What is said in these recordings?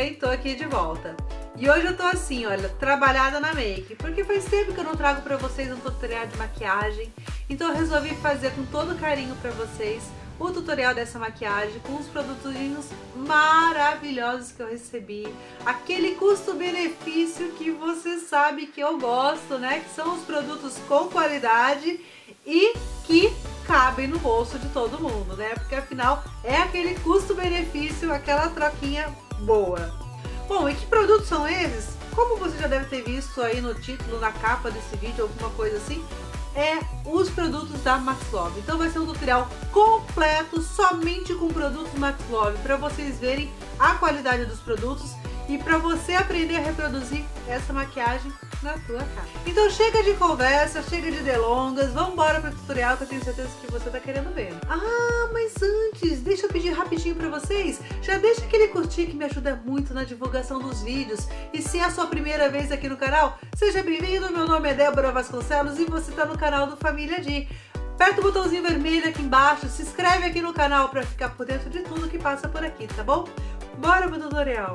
bem? Tô aqui de volta. E hoje eu tô assim, olha, trabalhada na make, porque faz tempo que eu não trago pra vocês um tutorial de maquiagem, então eu resolvi fazer com todo carinho pra vocês o tutorial dessa maquiagem com os produtinhos maravilhosos que eu recebi, aquele custo-benefício que você sabe que eu gosto, né? Que são os produtos com qualidade e que cabem no bolso de todo mundo, né? Porque afinal é aquele custo-benefício, aquela troquinha boa. Bom, e que produtos são esses? Como você já deve ter visto aí no título, na capa desse vídeo, alguma coisa assim, é os produtos da Maxlove. Então vai ser um tutorial completo somente com produtos Maxlove, para vocês verem a qualidade dos produtos e para você aprender a reproduzir essa maquiagem na tua cara. Então chega de conversa, chega de delongas, vamos embora para o tutorial que eu tenho certeza que você tá querendo ver. Ah, mas antes, deixa eu pedir rapidinho para vocês, já deixa aquele curtir que me ajuda muito na divulgação dos vídeos. E se é a sua primeira vez aqui no canal, seja bem-vindo, meu nome é Débora Vasconcelos e você tá no canal do Família Di. Aperta o botãozinho vermelho aqui embaixo, se inscreve aqui no canal para ficar por dentro de tudo que passa por aqui, tá bom? Bora pro tutorial!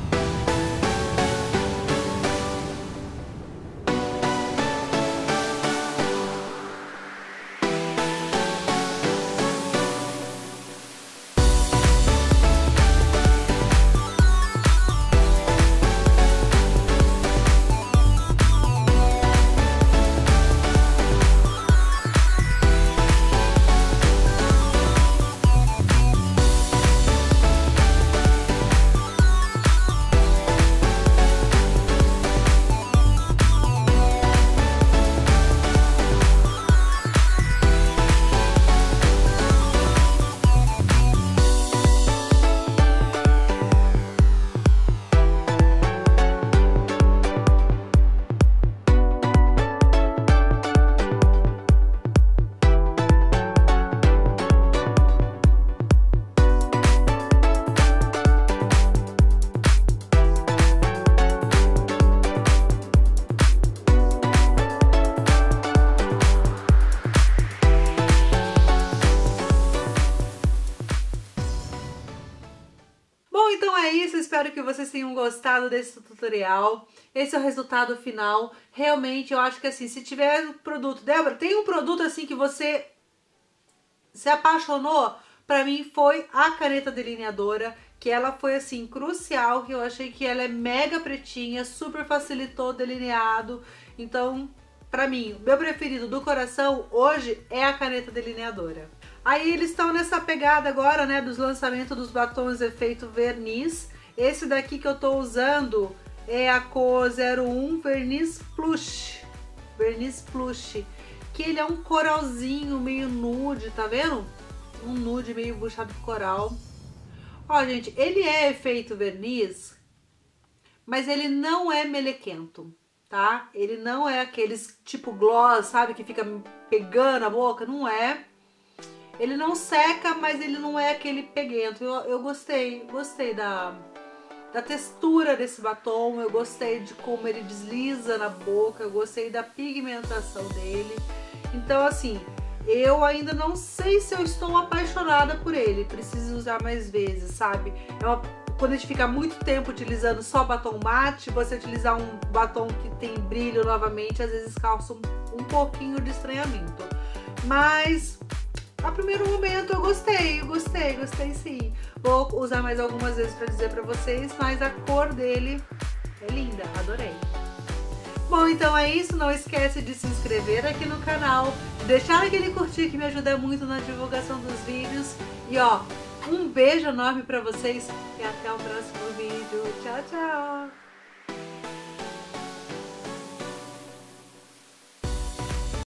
Então é isso, espero que vocês tenham gostado desse tutorial. Esse é o resultado final. Realmente, eu acho que assim, se tiver um produto... Débora, tem um produto assim que você se apaixonou? Pra mim foi a caneta delineadora, que ela foi assim, crucial, que eu achei que ela é mega pretinha, super facilitou o delineado. Então, pra mim, o meu preferido do coração hoje é a caneta delineadora. Aí eles estão nessa pegada agora, né, dos lançamentos dos batons efeito verniz. Esse daqui que eu tô usando é a cor 01 Verniz Plush. Verniz Plush. Que ele é um coralzinho meio nude, tá vendo? Um nude meio buchado de coral. Ó, gente, ele é efeito verniz, mas ele não é melequento, tá? Ele não é aqueles tipo gloss, sabe? Que fica pegando a boca, não é. Ele não seca, mas ele não é aquele peguento. Eu gostei da textura desse batom, eu gostei de como ele desliza na boca, eu gostei da pigmentação dele. Então, assim, eu ainda não sei se eu estou apaixonada por ele, preciso usar mais vezes, sabe? Quando a gente fica muito tempo utilizando só batom mate, você utilizar um batom que tem brilho novamente, às vezes causa um pouquinho de estranhamento. Mas... a primeiro momento eu gostei sim. Vou usar mais algumas vezes pra dizer pra vocês, mas a cor dele é linda, adorei. Bom, então é isso, não esquece de se inscrever aqui no canal, deixar aquele curtir que me ajuda muito na divulgação dos vídeos. E ó, um beijo enorme pra vocês e até o próximo vídeo. Tchau, tchau!